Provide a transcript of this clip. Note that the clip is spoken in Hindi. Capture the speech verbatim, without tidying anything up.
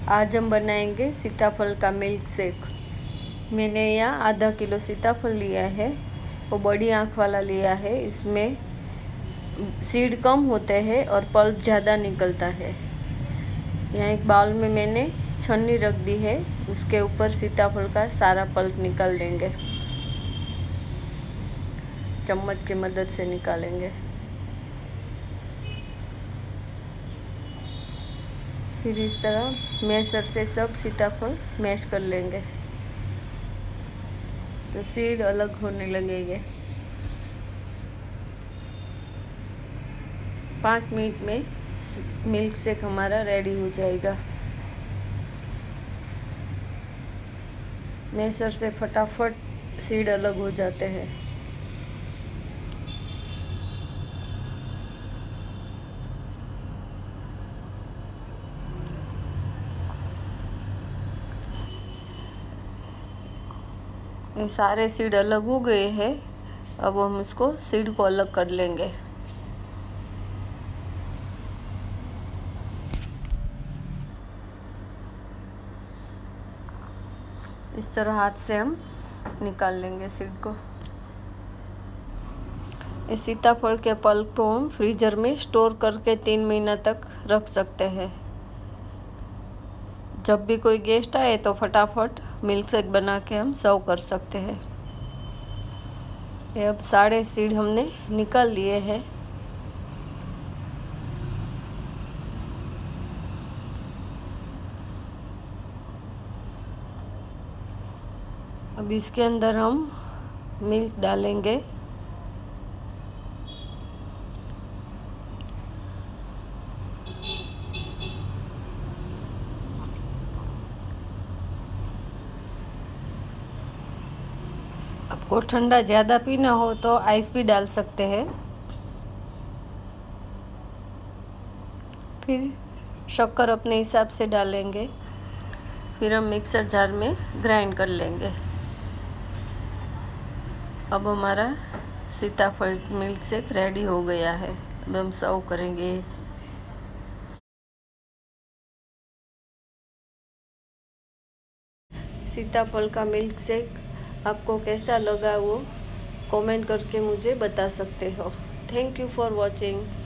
आज हम बनाएंगे सीताफल का मिल्क शेक। मैंने यहाँ आधा किलो सीताफल लिया है, वो बड़ी आँख वाला लिया है। इसमें सीड कम होते हैं और पल्प ज़्यादा निकलता है। यहाँ एक बाउल में मैंने छन्नी रख दी है, उसके ऊपर सीताफल का सारा पल्प निकाल लेंगे। चम्मच की मदद से निकालेंगे। फिर इस तरह मैशर से सब सीताफल मैश कर लेंगे तो सीड अलग होने लगेंगे। पाँच मिनट में मिल्क शेक हमारा रेडी हो जाएगा। मैशर से फटाफट सीड अलग हो जाते हैं। ये सारे सीड अलग हो गए हैं। अब हम इसको सीड को अलग कर लेंगे। इस तरह हाथ से हम निकाल लेंगे सीड को। इस सीताफल के पल्प को हम फ्रीजर में स्टोर करके तीन महीना तक रख सकते हैं। जब भी कोई गेस्ट आए तो फटाफट मिल्क शेक बना के हम सर्व कर सकते हैं। ये अब सारे सीड हमने निकाल लिए हैं। अब इसके अंदर हम मिल्क डालेंगे। आपको ठंडा ज़्यादा पीना हो तो आइस भी डाल सकते हैं। फिर शक्कर अपने हिसाब से डालेंगे। फिर हम मिक्सर जार में ग्राइंड कर लेंगे। अब हमारा सीताफल मिल्क शेक रेडी हो गया है। अब हम सर्व करेंगे। सीताफल का मिल्क शेक आपको कैसा लगा वो कमेंट करके मुझे बता सकते हो। Thank you for watching.